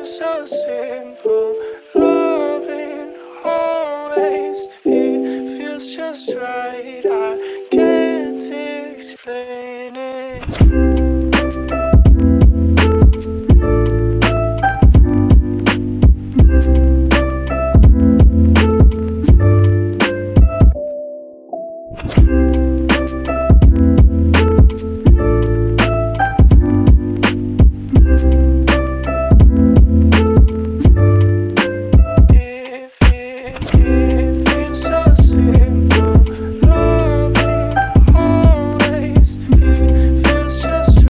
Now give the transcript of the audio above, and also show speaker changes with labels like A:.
A: seems so simple. Loving always, it feels just right. I can't explain.